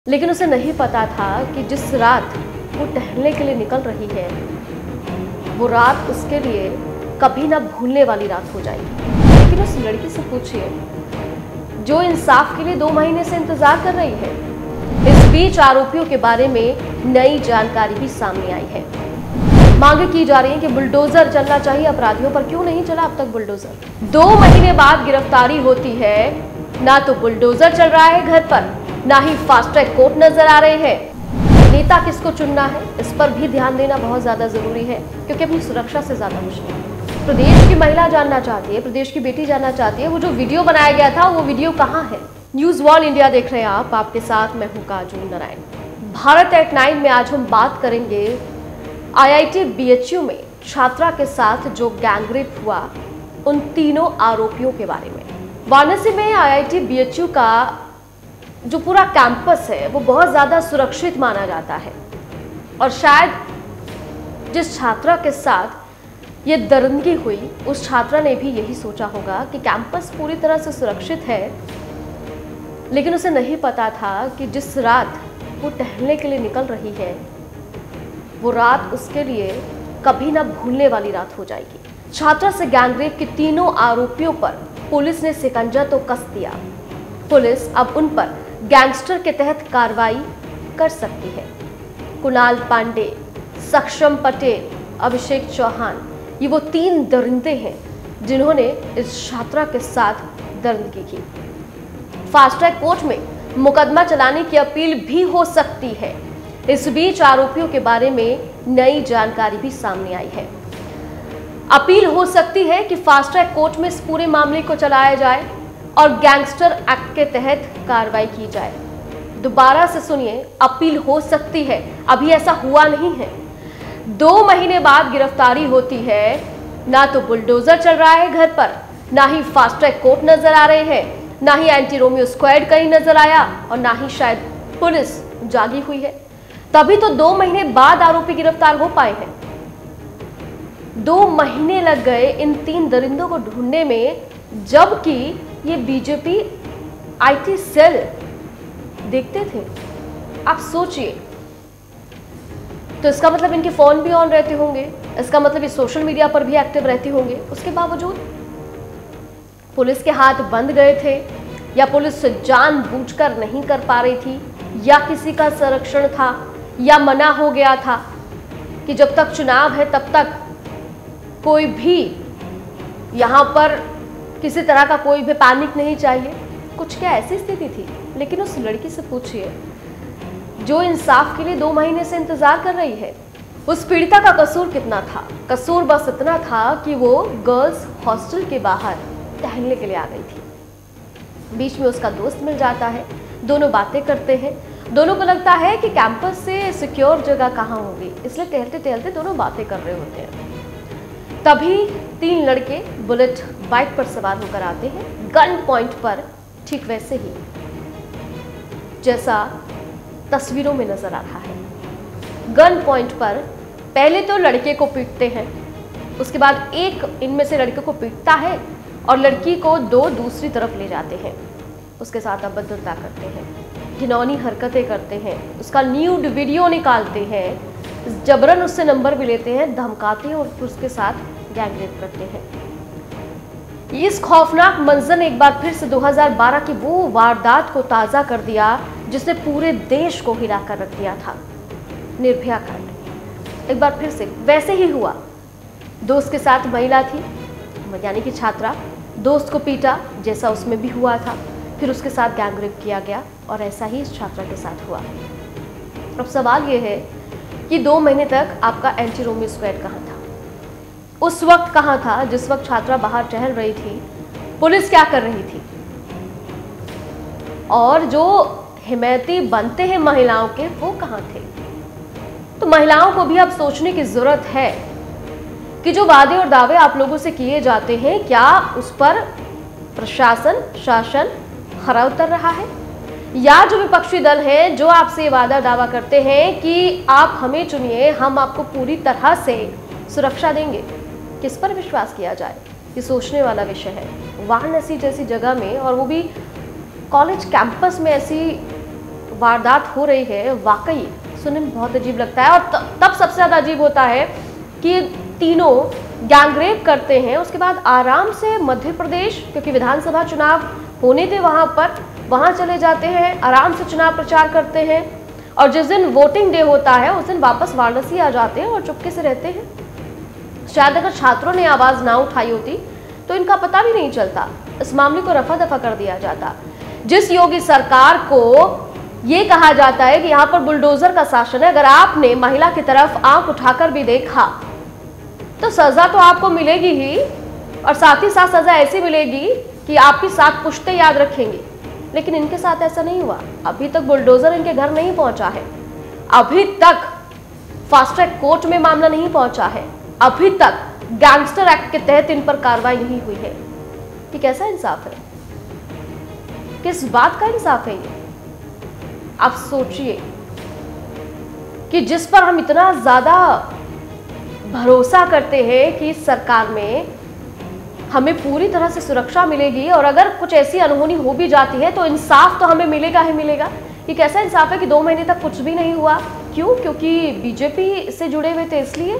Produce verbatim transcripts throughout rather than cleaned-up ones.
लेकिन उसे नहीं पता था कि जिस रात वो टहलने के लिए निकल रही है वो रात उसके लिए कभी ना भूलने वाली रात हो जाएगी। लेकिन उस लड़की से पूछिए जो इंसाफ के लिए दो महीने से इंतजार कर रही है। इस बीच आरोपियों के बारे में नई जानकारी भी सामने आई है। मांगे की जा रही है कि बुलडोजर चलना चाहिए अपराधियों पर, क्यों नहीं चला अब तक बुलडोजर। दो महीने बाद गिरफ्तारी होती है, ना तो बुलडोजर चल रहा है घर पर, ना ही फास्ट ट्रैक कोर्ट नजर आ रहे हैं। नेता किसको चुनना है इस पर भी ध्यान देना बहुत ज्यादा जरूरी है, क्योंकि अपनी सुरक्षा से ज्यादा मुश्किल है। प्रदेश की महिला जानना चाहती है, प्रदेश की बेटी जानना चाहती है वो जो वीडियो बनाया गया था वो वीडियो कहाँ है। न्यूज वॉल इंडिया देख रहे हैं आप, आपके साथ मैं हूं काजल नारायण। भारत एट नाइन में आज हम बात करेंगे I I T B H U में छात्रा के साथ जो गैंगरेप हुआ उन तीनों आरोपियों के बारे में। वाराणसी में I I T B H U का जो पूरा कैंपस है वो बहुत ज्यादा सुरक्षित माना जाता है, और शायद जिस छात्रा के साथ ये दरिंदगी हुई उस छात्रा ने भी यही सोचा होगा कि कैंपस पूरी तरह से सुरक्षित है। लेकिन उसे नहीं पता था कि जिस रात वो टहलने के लिए निकल रही है वो रात उसके लिए कभी ना भूलने वाली रात हो जाएगी। छात्रा से गैंगरेप के तीनों आरोपियों पर पुलिस ने शिकंजा तो कस दिया। पुलिस अब उन पर गैंगस्टर के तहत कार्रवाई कर सकती है। कुणाल पांडे, सक्षम पटेल, अभिषेक चौहान, ये वो तीन दरिंदे हैं जिन्होंने इस छात्रा के साथ दरिंदगी की। फास्ट ट्रैक कोर्ट में मुकदमा चलाने की अपील भी हो सकती है। इस बीच आरोपियों के बारे में नई जानकारी भी सामने आई है। अपील हो सकती है कि फास्ट ट्रैक कोर्ट में इस पूरे मामले को चलाया जाए और गैंगस्टर एक्ट के तहत कार्रवाई की जाए। दोबारा से सुनिए, अपील हो सकती है, अभी ऐसा हुआ नहीं है। दो महीने बाद गिरफ्तारी होती है, ना तो बुलडोजर चल रहा है घर पर, ना ही फास्ट ट्रैक कोर्ट नजर आ रहे हैं, ना ही एंटी रोमियो स्क्वाड कहीं नजर आया, और ना ही शायद पुलिस जागी हुई है। तभी तो दो महीने बाद आरोपी गिरफ्तार हो पाए हैं। दो महीने लग गए इन तीन दरिंदों को ढूंढने में, जबकि ये B J P I T cell देखते थे। आप सोचिए, तो इसका मतलब इनके फोन भी ऑन रहते होंगे, इसका मतलब ये सोशल मीडिया पर भी एक्टिव रहती होंगे। उसके बावजूद पुलिस के हाथ बंद गए थे, या पुलिस जानबूझकर नहीं कर पा रही थी, या किसी का संरक्षण था, या मना हो गया था कि जब तक चुनाव है तब तक कोई भी यहां पर किसी तरह का कोई भी पैनिक नहीं चाहिए। कुछ क्या ऐसी स्थिति थी। लेकिन उस लड़की से पूछिए जो इंसाफ के लिए दो महीने से इंतजार कर रही है, उस पीड़िता का कसूर कितना था। कसूर बस इतना था कि वो गर्ल्स हॉस्टल के बाहर टहलने के लिए आ गई थी। बीच में उसका दोस्त मिल जाता है, दोनों बातें करते हैं। दोनों को लगता है कि कैंपस से सिक्योर जगह कहाँ होगी, इसलिए टहलते टहलते दोनों बातें कर रहे होते हैं। तभी तीन लड़के बुलेट बाइक पर सवार होकर आते हैं, गन पॉइंट पर, ठीक वैसे ही जैसा तस्वीरों में नजर आ रहा है। गन पॉइंट पर पहले तो लड़के को पीटते हैं, उसके बाद एक इनमें से लड़के को पीटता है और लड़की को दो दूसरी तरफ ले जाते हैं। उसके साथ अभद्रता करते हैं, घिनौनी हरकतें करते हैं, उसका न्यूड वीडियो निकालते हैं, जबरन उससे नंबर भी लेते हैं, धमकाते हैं और उसके साथ गैंगरेप करते हैं। इस खौफनाक मंजर ने एक बार फिर से दो हज़ार बारह की वो वारदात को ताज़ा कर दिया जिसने पूरे देश को हिलाकर रख दिया था, निर्भया कांड। एक बार फिर से वैसे ही हुआ। दोस्त के साथ महिला थी, यानी कि छात्रा, दोस्त को पीटा जैसा उसमें भी हुआ था, फिर उसके साथ गैंगरेप किया गया और ऐसा ही इस छात्रा के साथ हुआ। अब सवाल ये है कि दो महीने तक आपका एंटी रोमियो स्क्वाड कहाँ था? उस वक्त कहाँ था जिस वक्त छात्रा बाहर टहल रही थी? पुलिस क्या कर रही थी? और जो हिमायती बनते हैं महिलाओं के, वो कहाँ थे? तो महिलाओं को भी अब सोचने की जरूरत है कि जो वादे और दावे आप लोगों से किए जाते हैं, क्या उस पर प्रशासन, शासन खरा उतर रहा है? या जो विपक्षी दल है जो आपसे वादा दावा करते हैं कि आप हमें चुनिए, हम आपको पूरी तरह से सुरक्षा देंगे, किस पर विश्वास किया जाए? ये सोचने वाला विषय है। वाराणसी जैसी जगह में, और वो भी कॉलेज कैंपस में, ऐसी वारदात हो रही है वाकई सुनने में बहुत अजीब लगता है। और तब सबसे ज़्यादा अजीब होता है कि तीनों गैंगरेप करते हैं, उसके बाद आराम से मध्य प्रदेश, क्योंकि विधानसभा चुनाव होने थे वहाँ पर, वहाँ चले जाते हैं, आराम से चुनाव प्रचार करते हैं और जिस दिन वोटिंग डे होता है उस दिन वापस वाराणसी आ जाते हैं और चुपके से रहते हैं। शायद अगर छात्रों ने आवाज़ ना उठाई होती तो इनका पता भी नहीं चलता, इस मामले को रफा दफा कर दिया जाता। जिस योगी सरकार को ये कहा जाता है कि यहाँ पर बुलडोजर का शासन है, अगर आपने महिला की तरफ आंख उठाकर भी देखा तो सजा तो आपको मिलेगी ही, और साथ ही साथ सजा ऐसी मिलेगी कि आपकी सात पुश्तें याद रखेंगी। लेकिन इनके साथ ऐसा नहीं हुआ। अभी तक बुलडोजर इनके घर नहीं पहुंचा है, अभी तक फास्ट ट्रैक कोर्ट में मामला नहीं पहुंचा है, अभी तक गैंगस्टर एक्ट के तहत इन पर कार्रवाई नहीं हुई है। ये कैसा इंसाफ है? किस बात का इंसाफ है ये? आप सोचिए कि जिस पर हम इतना ज्यादा भरोसा करते हैं कि सरकार में हमें पूरी तरह से सुरक्षा मिलेगी और अगर कुछ ऐसी अनहोनी हो भी जाती है तो इंसाफ तो हमें मिलेगा ही मिलेगा। ये कैसा इंसाफ है कि दो महीने तक कुछ भी नहीं हुआ? क्यों? क्योंकि बीजेपी से जुड़े हुए थे इसलिए,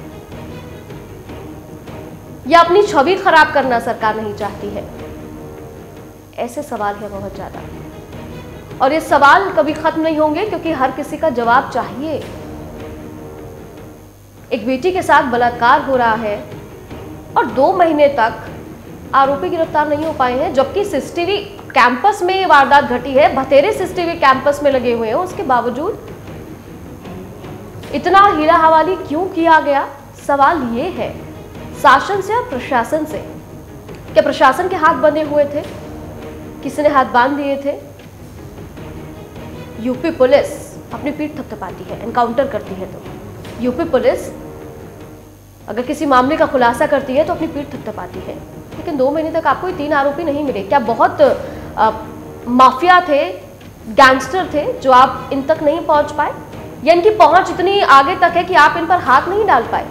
या अपनी छवि खराब करना सरकार नहीं चाहती है? ऐसे सवाल है बहुत ज्यादा, और ये सवाल कभी खत्म नहीं होंगे क्योंकि हर किसी का जवाब चाहिए। एक बेटी के साथ बलात्कार हो रहा है और दो महीने तक आरोपी गिरफ्तार नहीं हो पाए हैं, जबकि सीसीटीवी कैंपस में ये वारदात घटी है, बतेरे सीसीटीवी कैंपस में लगे हुए हैं, उसके बावजूद इतना हीरा हवाली क्यों किया गया? सवाल ये है शासन से और प्रशासन से। क्या प्रशासन के हाथ बंधे हुए थे? किसी ने हाथ बांध दिए थे? यूपी पुलिस अपनी पीठ थपथपाती है, एनकाउंटर करती है, तो यूपी पुलिस अगर किसी मामले का खुलासा करती है तो अपनी पीठ थपथपाती है। लेकिन दो महीने तक आपको ये तीन आरोपी नहीं मिले। क्या बहुत आ, माफिया थे, गैंगस्टर थे जो आप इन तक नहीं पहुंच पाए, या इनकी पहुंच इतनी आगे तक है कि आप इन पर हाथ नहीं डाल पाए?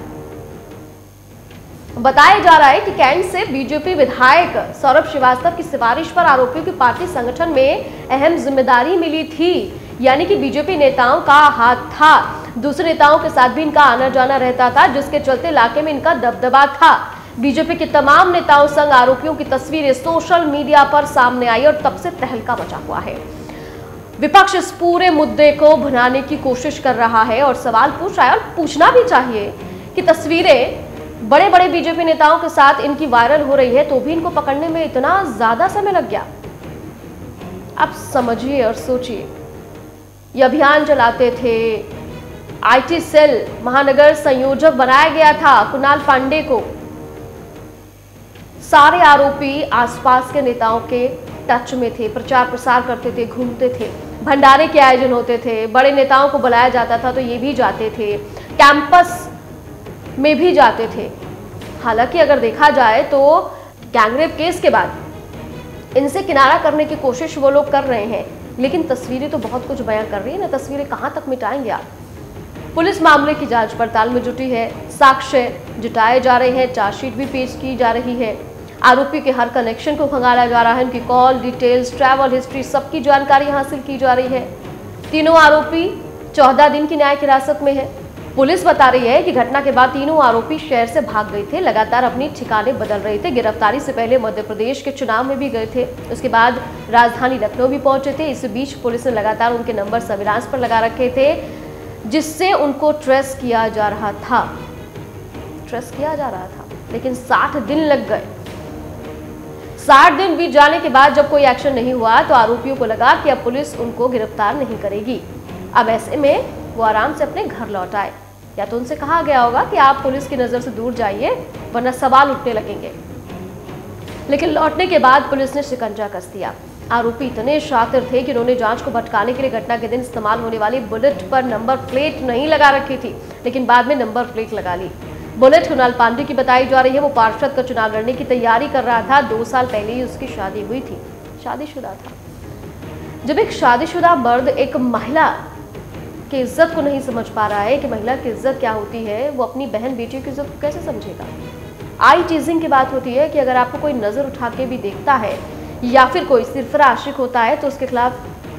बताया जा रहा है कि कैंट से बीजेपी विधायक सौरभ श्रीवास्तव की सिफारिश पर आरोपियों की पार्टी संगठन में अहम जिम्मेदारी मिली थी, यानी कि बीजेपी नेताओं का हाथ था। दूसरे नेताओं के साथ भी इनका आना जाना रहता था, जिसके चलते इलाके में इनका दबदबा था। बीजेपी के तमाम नेताओं संग आरोपियों की तस्वीरें सोशल मीडिया पर सामने आई और तब से तहलका मचा हुआ है। विपक्ष इस पूरे मुद्दे को भुनाने की कोशिश कर रहा है और सवाल पूछ रहा है, और पूछना भी चाहिए कि तस्वीरें बड़े बड़े बीजेपी नेताओं के साथ इनकी वायरल हो रही है तो भी इनको पकड़ने में इतना ज्यादा समय लग गया। आप समझिए और सोचिए, ये अभियान चलाते थे, आईटी सेल महानगर संयोजक बनाया गया था कुणाल पांडे को। सारे आरोपी आसपास के नेताओं के टच में थे, प्रचार प्रसार करते थे, घूमते थे, भंडारे के आयोजन होते थे, बड़े नेताओं को बुलाया जाता था तो ये भी जाते थे, कैंपस में भी जाते थे। हालांकि अगर देखा जाए तो गैंगरेप केस के बाद इनसे किनारा करने की कोशिश वो लोग कर रहे हैं, लेकिन तस्वीरें तो बहुत कुछ बयां कर रही है ना। तस्वीरें कहां तक मिटाएंगे आप? पुलिस मामले की जांच पड़ताल में जुटी है, साक्ष्य जुटाए जा रहे हैं, चार्जशीट भी पेश की जा रही है, आरोपी के हर कनेक्शन को खंगाला जा रहा है, उनकी कॉल डिटेल्स, ट्रैवल हिस्ट्री, सबकी जानकारी हासिल की जा रही है। तीनों आरोपी चौदह दिन की न्यायिक हिरासत में है। पुलिस बता रही है कि घटना के बाद तीनों आरोपी शहर से भाग गए थे, लगातार अपनी ठिकाने बदल रहे थे। गिरफ्तारी से पहले मध्य प्रदेश के चुनाव में भी गए थे, उसके बाद राजधानी लखनऊ भी पहुंचे थे। इस बीच पुलिस ने लगातार उनके नंबर सर्विलांस पर लगा रखे थे, जिससे उनको ट्रेस किया जा रहा था ट्रेस किया जा रहा था लेकिन साठ दिन लग गए। साठ दिन बीत जाने के बाद जब कोई एक्शन नहीं हुआ तो आरोपियों को लगा कि अब पुलिस उनको गिरफ्तार नहीं करेगी। अब ऐसे में वो आराम से अपने घर लौट आए, या तो उनसे कहा गया होगा कि आप पुलिस की नजर से दूर जाइए वरना सवाल उठने लगेंगे। लेकिन लौटने के बाद पुलिस ने शिकंजा कस दिया। आरोपी इतने शातिर थे कि उन्होंने जांच को भटकाने के लिए घटना के दिन इस्तेमाल होने वाली बुलेट पर नंबर प्लेट नहीं लगा रखी थी, लेकिन बाद में नंबर प्लेट लगा ली। बुलेट कुणाल पांडे की बताई जा रही है, वो पार्षद का चुनाव लड़ने की तैयारी कर रहा था। दो साल पहले ही उसकी शादी हुई थी, शादीशुदा था। जब एक शादीशुदा मर्द एक महिला की इज्जत को नहीं समझ पा रहा है कि महिला की इज्जत क्या होती है, वो अपनी बहन बेटियों की इज्जत को कैसे समझेगा? आई टीजिंग की बात होती है कि अगर आपको कोई नजर उठा के भी देखता है या फिर कोई सिर्फ आशिक होता है तो उसके खिलाफ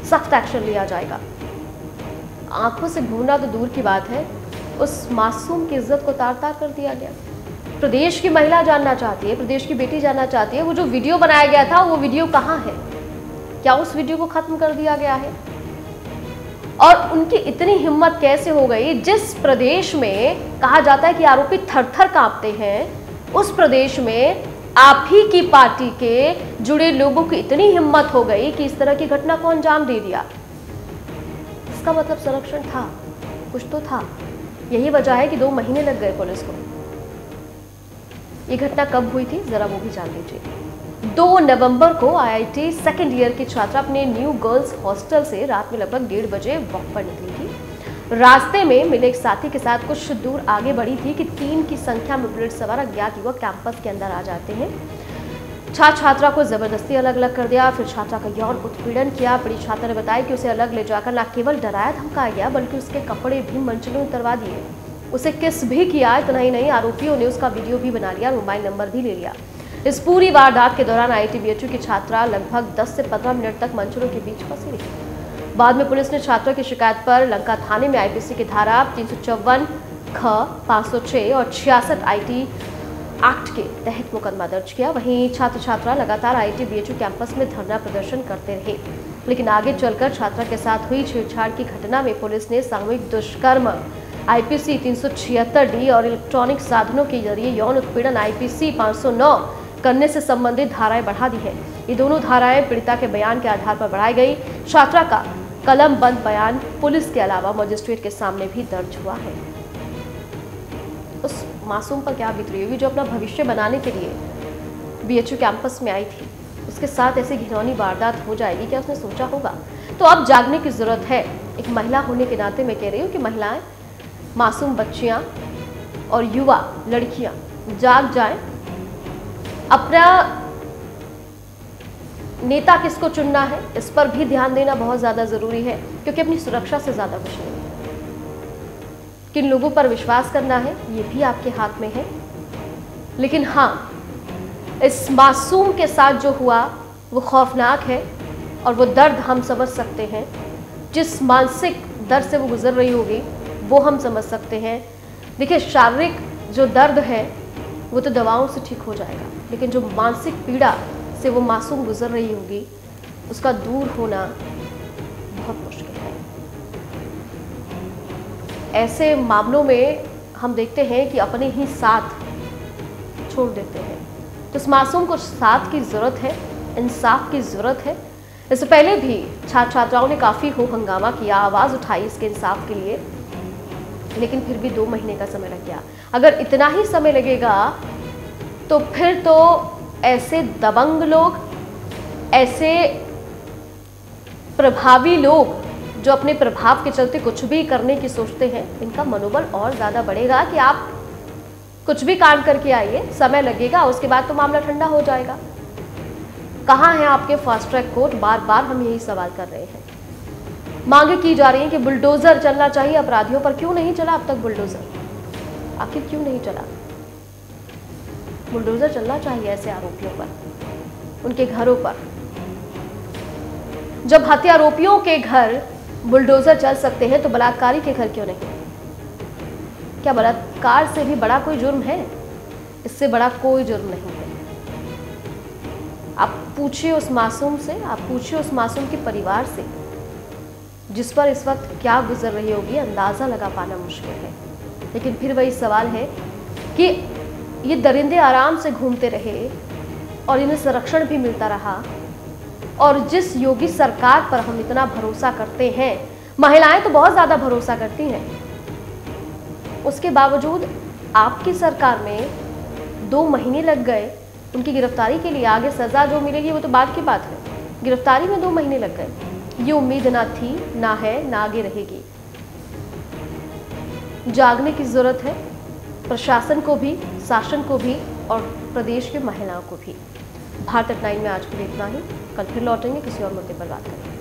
सख्त एक्शन लिया जाएगा। आंखों से घूरना तो दूर की बात है, उस मासूम की इज्जत को तार तार कर दिया गया। प्रदेश की महिला जानना चाहती है, प्रदेश की बेटी जानना चाहती है, वो जो वीडियो बनाया गया था वो वीडियो कहाँ है? क्या उस वीडियो को खत्म कर दिया गया है? और उनकी इतनी हिम्मत कैसे हो गई, जिस प्रदेश में कहा जाता है कि आरोपी थर थर कांपते हैं, उस प्रदेश में आप ही की पार्टी के जुड़े लोगों की इतनी हिम्मत हो गई कि इस तरह की घटना को अंजाम दे दिया। इसका मतलब संरक्षण था, कुछ तो था। यही वजह है कि दो महीने लग गए पुलिस को। ये घटना कब हुई थी, जरा वो भी जान लीजिए। दो नवंबर को आईआईटी सेकेंड ईयर की छात्रा अपने न्यू गर्ल्स हॉस्टल से रात में लगभग डेढ़ बजे वॉक पर निकली थी। रास्ते में मिले एक साथी के साथ कुछ दूर आगे बढ़ी थी कि तीन की संख्या में बुलेट सवार अज्ञात युवक कैंपस के अंदर आ जाते हैं। छात्र छात्रा को जबरदस्ती अलग अलग कर दिया, फिर छात्रा का यौन उत्पीड़न किया। बड़ी छात्रा ने बताया कि उसे अलग ले जाकर न केवल डराया धमकाया गया, बल्कि उसके कपड़े भी मंचलों में उतरवा दिए, उसे किस भी किया। इतना ही नहीं, आरोपियों ने उसका वीडियो भी बना लिया, मोबाइल नंबर भी ले लिया। इस पूरी वारदात के दौरान आईआईटी बीएचयू की छात्रा लगभग दस से पंद्रह मिनट तक मंचलों के बीच फंसी रही। बाद में पुलिस ने छात्रा की शिकायत पर लंका थाने में आईपीसी की धारा तीन सौ चौवन ख पाँच सौ छह और छियासठ आईटी एक्ट के तहत मुकदमा दर्ज किया। वहीं छात्र छात्रा लगातार आईआईटी बीएचयू कैंपस में धरना प्रदर्शन करते रहे, लेकिन आगे चलकर छात्रा के साथ हुई छेड़छाड़ की घटना में पुलिस ने सामूहिक दुष्कर्म आईपीसी तीन सौ छिहत्तर डी और इलेक्ट्रॉनिक साधनों के जरिए यौन उत्पीड़न आईपीसी पाँच सौ नौ करने से संबंधित धाराएं बढ़ा दी है। ये दोनों धाराएं पीड़िता के बयान के आधार पर बढ़ाई गई। छात्रा का कलम बंद बयान पुलिस के अलावा मजिस्ट्रेट के सामने भी दर्ज हुआ है। उस मासूम पर क्या बीत रही होगी जो अपना भविष्य बनाने के लिए बीएचयू कैंपस में आई थी, उसके साथ ऐसी घिनौनी वारदात हो जाएगी, क्या उसने सोचा होगा? तो अब जागने की जरूरत है। एक महिला होने के नाते मैं कह रही हूँ कि महिलाएं, मासूम बच्चियां और युवा लड़कियां जाग जाएं। अपना नेता किसको चुनना है, इस पर भी ध्यान देना बहुत ज्यादा जरूरी है, क्योंकि अपनी सुरक्षा से ज्यादा कुछ नहीं है। किन लोगों पर विश्वास करना है ये भी आपके हाथ में है। लेकिन हाँ, इस मासूम के साथ जो हुआ वो खौफनाक है और वो दर्द हम समझ सकते हैं। जिस मानसिक दर्द से वो गुजर रही होगी वो हम समझ सकते हैं। देखिए, शारीरिक जो दर्द है वो तो दवाओं से ठीक हो जाएगा, लेकिन जो मानसिक पीड़ा से वो मासूम गुजर रही होगी उसका दूर होना बहुत मुश्किल है। ऐसे मामलों में हम देखते हैं कि अपने ही साथ छोड़ देते हैं। तो इस मासूम को साथ की ज़रूरत है, इंसाफ की ज़रूरत है। इससे पहले भी छात्र छात्राओं ने काफ़ी हो हंगामा किया, आवाज़ उठाई इसके इंसाफ के लिए, लेकिन फिर भी दो महीने का समय लग गया। अगर इतना ही समय लगेगा तो फिर तो ऐसे दबंग लोग, ऐसे प्रभावी लोग जो अपने प्रभाव के चलते कुछ भी करने की सोचते हैं, इनका मनोबल और ज़्यादा बढ़ेगा कि आप कुछ भी काम करके आइए, समय लगेगा, उसके बाद तो मामला ठंडा हो जाएगा। कहाँ है आपके फास्ट ट्रैक कोर्ट? बार बार हम यही सवाल कर रहे हैं। मांगे की जा रही है कि बुलडोजर चलना चाहिए अपराधियों पर। क्यों नहीं चला अब तक बुलडोजर? आखिर क्यों नहीं चला? बुलडोजर चलना चाहिए ऐसे आरोपियों पर, उनके घरों पर। जब हत्या आरोपियों के घर बुलडोजर चल सकते हैं तो बलात्कारी के घर क्यों नहीं? क्या बलात्कार से भी बड़ा कोई जुर्म है? इससे बड़ा कोई जुर्म नहीं है। आप पूछिए उस मासूम से, आप पूछिए उस मासूम के परिवार से, जिस पर इस वक्त क्या गुजर रही होगी, अंदाजा लगा पाना मुश्किल है। लेकिन फिर वही सवाल है कि ये दरिंदे आराम से घूमते रहे और इन्हें संरक्षण भी मिलता रहा, और जिस योगी सरकार पर हम इतना भरोसा करते हैं, महिलाएं तो बहुत ज्यादा भरोसा करती हैं, उसके बावजूद आपकी सरकार में दो महीने लग गए उनकी गिरफ्तारी के लिए। आगे सजा जो मिलेगी वो तो बाद की बात है, गिरफ्तारी में दो महीने लग गए। ये उम्मीद ना थी, ना है, ना आगे रहेगी। जागने की जरूरत है, प्रशासन को भी, शासन को भी और प्रदेश की महिलाओं को भी। भारत नाइन में आज के लिए इतना ही। कल फिर लौटेंगे किसी और मुद्दे पर बात करेंगे।